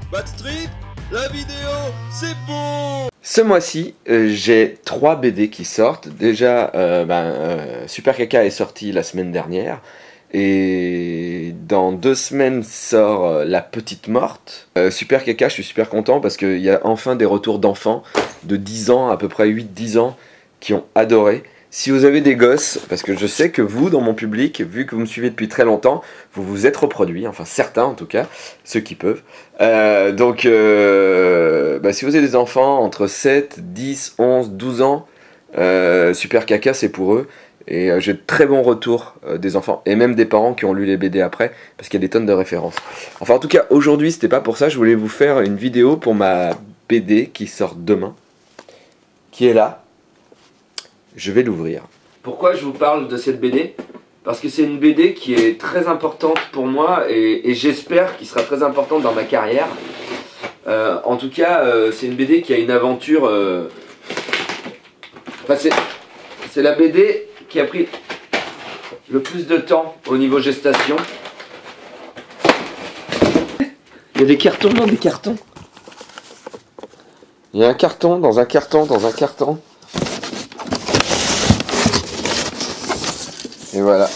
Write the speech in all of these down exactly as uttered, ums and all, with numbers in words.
Badstrip, la vidéo, c'est beau. Ce mois-ci, euh, j'ai trois B D qui sortent. Déjà, euh, ben, euh, Super Caca est sorti la semaine dernière. Et dans deux semaines sort euh, La Petite Morte. Euh, Super Caca, je suis super content parce qu'il y a enfin des retours d'enfants de dix ans, à peu près huit dix ans, qui ont adoré. Si vous avez des gosses, parce que je sais que vous, dans mon public, vu que vous me suivez depuis très longtemps, vous vous êtes reproduits, enfin certains en tout cas, ceux qui peuvent. Euh, donc, euh, bah, si vous avez des enfants entre sept, dix, onze, douze ans, euh, Super Caca c'est pour eux. Et euh, j'ai de très bons retours euh, des enfants, et même des parents qui ont lu les B D après, parce qu'il y a des tonnes de références. Enfin en tout cas, aujourd'hui c'était pas pour ça, je voulais vous faire une vidéo pour ma B D qui sort demain, qui est là. Je vais l'ouvrir. Pourquoi je vous parle de cette B D? Parce que c'est une B D qui est très importante pour moi et, et j'espère qu'il sera très importante dans ma carrière. Euh, en tout cas, euh, c'est une B D qui a une aventure... Euh... Enfin, c'est la B D qui a pris le plus de temps au niveau gestation. Il y a des cartons dans des cartons. Il y a un carton dans un carton dans un carton. Et voilà.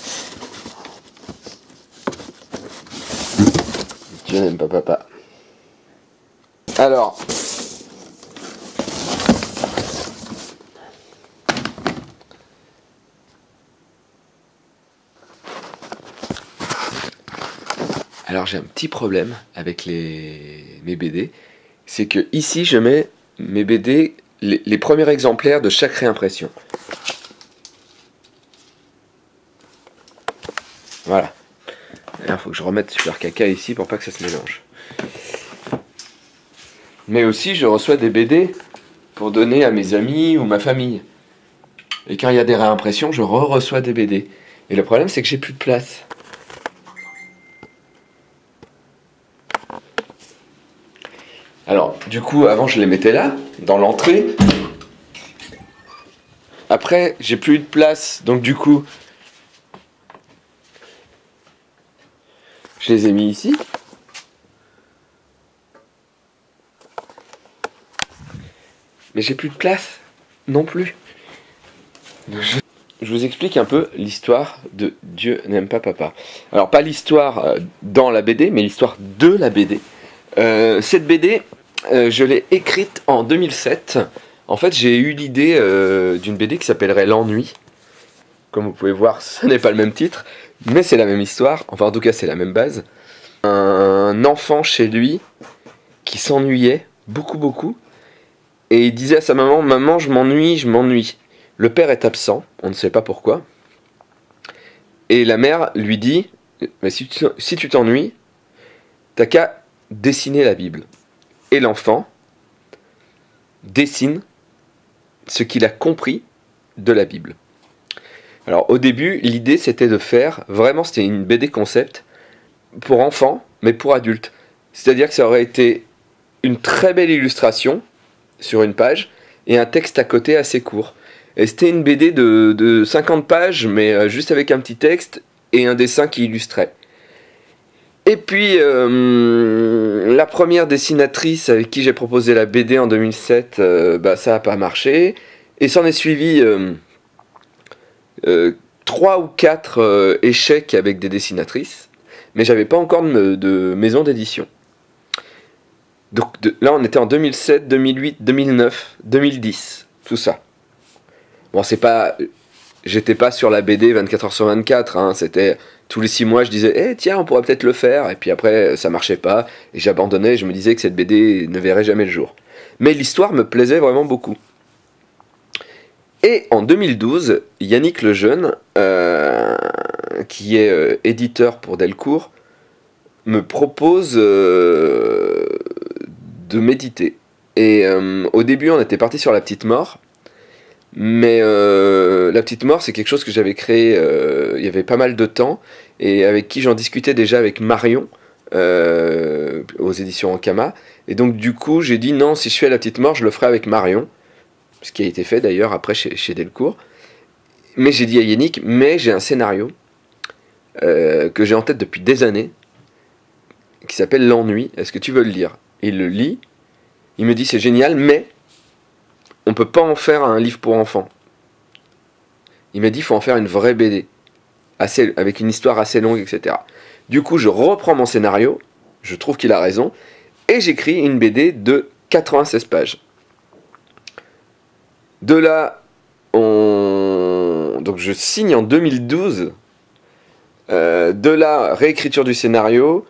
Je n'aime pas papa. Alors. Alors j'ai un petit problème avec les, mes B D. C'est que ici je mets mes B D, les, les premiers exemplaires de chaque réimpression. Voilà. Il faut que je remette Super Caca ici pour pas que ça se mélange. Mais aussi je reçois des B D pour donner à mes amis ou ma famille. Et quand il y a des réimpressions, je re-reçois des B D. Et le problème c'est que j'ai plus de place. Alors du coup avant je les mettais là, dans l'entrée. Après j'ai plus de place, donc du coup je les ai mis ici. Mais j'ai plus de place non plus. Je, je vous explique un peu l'histoire de Dieu n'aime pas papa. Alors pas l'histoire dans la B D, mais l'histoire de la B D. Euh, cette B D, euh, je l'ai écrite en deux mille sept. En fait, j'ai eu l'idée euh, d'une B D qui s'appellerait L'Ennui. Comme vous pouvez voir, ce n'est pas le même titre, mais c'est la même histoire. Enfin, en tout cas, c'est la même base. Un enfant chez lui qui s'ennuyait beaucoup, beaucoup. Et il disait à sa maman, « Maman, je m'ennuie, je m'ennuie. » Le père est absent, on ne sait pas pourquoi. Et la mère lui dit, « Si tu t'ennuies, t'as qu'à dessiner la Bible. » Et l'enfant dessine ce qu'il a compris de la Bible. Alors au début, l'idée c'était de faire, vraiment c'était une B D concept pour enfants, mais pour adultes. C'est-à-dire que ça aurait été une très belle illustration sur une page et un texte à côté assez court. Et c'était une B D de, de cinquante pages, mais juste avec un petit texte et un dessin qui illustrait. Et puis, euh, la première dessinatrice avec qui j'ai proposé la B D en deux mille sept, euh, bah, ça n'a pas marché. Et s'en est suivi euh, euh, trois ou quatre euh, échecs avec des dessinatrices. Mais j'avais pas encore de, de maison d'édition. Donc de, là, on était en deux mille sept, deux mille huit, deux mille neuf, deux mille dix, tout ça. Bon, c'est pas... J'étais pas sur la B D vingt-quatre heures sur vingt-quatre, hein, c'était... Tous les six mois, je disais, eh tiens, on pourrait peut-être le faire. Et puis après, ça marchait pas. Et j'abandonnais. Je me disais que cette B D ne verrait jamais le jour. Mais l'histoire me plaisait vraiment beaucoup. Et en deux mille douze, Yannick Lejeune, euh, qui est euh, éditeur pour Delcourt, me propose euh, de méditer. Et euh, au début, on était parti sur La Petite Mort. Mais euh, La Petite Mort, c'est quelque chose que j'avais créé euh, il y avait pas mal de temps et avec qui j'en discutais déjà avec Marion euh, aux éditions Ankama. Et donc du coup, j'ai dit non, si je fais La Petite Mort, je le ferai avec Marion, ce qui a été fait d'ailleurs après chez, chez Delcourt. Mais j'ai dit à Yannick, mais j'ai un scénario euh, que j'ai en tête depuis des années qui s'appelle L'ennui. Est-ce que tu veux le lire? Et il le lit. Il me dit c'est génial, mais on peut pas en faire un livre pour enfants. Il m'a dit il faut en faire une vraie B D, assez, avec une histoire assez longue, et cetera. Du coup, je reprends mon scénario, je trouve qu'il a raison, et j'écris une B D de quatre-vingt-seize pages. De là, on... donc je signe en deux mille douze. Euh, de là, réécriture du scénario.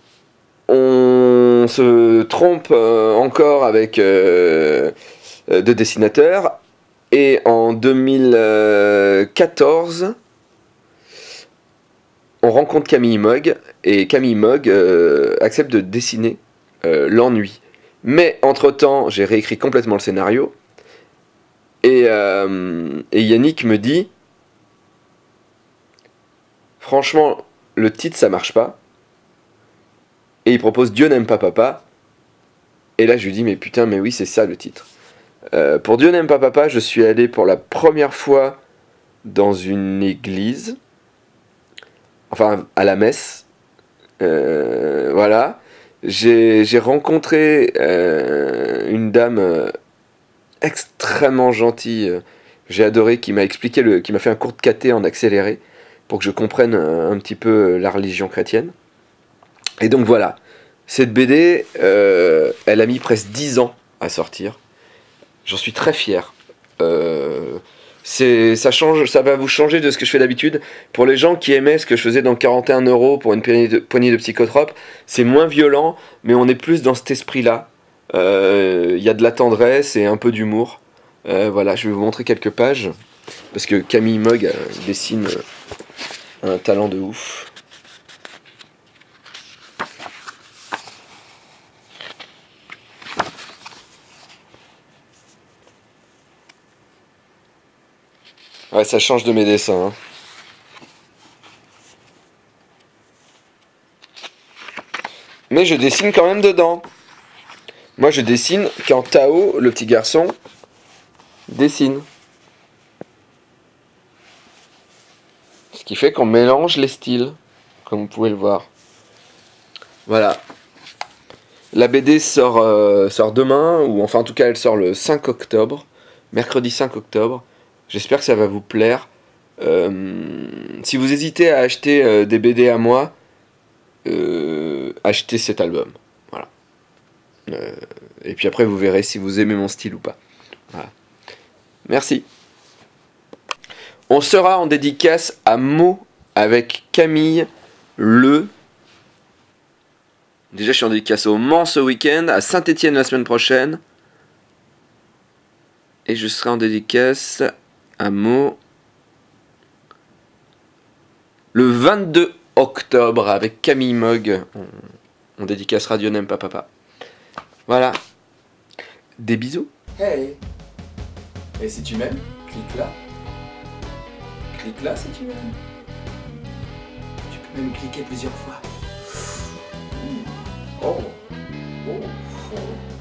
On se trompe euh, encore avec euh, euh, deux dessinateurs. Et en deux mille quatorze, on rencontre Camille Mogg. Et Camille Mogg euh, accepte de dessiner euh, L'ennui. Mais entre-temps, j'ai réécrit complètement le scénario. Et, euh, et Yannick me dit, franchement, le titre ça marche pas. Et il propose Dieu n'aime pas papa. Et là je lui dis, mais putain, mais oui, c'est ça le titre. Euh, pour Dieu n'aime pas papa, je suis allé pour la première fois dans une église, enfin à la messe. Euh, voilà. J'ai, j'ai rencontré euh, une dame. Euh, extrêmement gentil, j'ai adoré, qui m'a expliqué, le, qui m'a fait un cours de caté en accéléré pour que je comprenne un, un petit peu la religion chrétienne. Et donc voilà, cette B D, euh, elle a mis presque dix ans à sortir. J'en suis très fier. Euh, c'est, ça, change, ça va vous changer de ce que je fais d'habitude. Pour les gens qui aimaient ce que je faisais dans quarante et un euros pour une poignée de, poignée de psychotropes, c'est moins violent, mais on est plus dans cet esprit-là. Il euh, y a de la tendresse et un peu d'humour. Euh, voilà, je vais vous montrer quelques pages. Parce que Camille Mogg euh, dessine euh, un talent de ouf. Ouais, ça change de mes dessins. Hein. Mais je dessine quand même dedans. Moi je dessine quand Tao, le petit garçon, dessine. Ce qui fait qu'on mélange les styles, comme vous pouvez le voir. Voilà. La B D sort, euh, sort demain, ou enfin en tout cas elle sort le cinq octobre, mercredi cinq octobre. J'espère que ça va vous plaire. Euh, si vous hésitez à acheter euh, des B D à moi, euh, achetez cet album. Voilà. Euh, et puis après vous verrez si vous aimez mon style ou pas. Voilà. Merci. On sera en dédicace à Meaux avec Camille le... Déjà je suis en dédicace au Mans ce week-end, à Saint-Étienne la semaine prochaine. Et je serai en dédicace à Meaux le vingt-deux octobre avec Camille Mogg. On, on dédicacera Dieu n'aime pas papa. Voilà. Des bisous. Hey. Et si tu m'aimes, clique là. Clique là si tu m'aimes. Tu peux même cliquer plusieurs fois. Oh. Oh. Oh.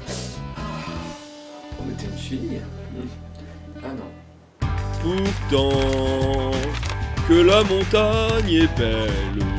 Oh mais t'es une fille. Ah non. Pourtant que la montagne est belle,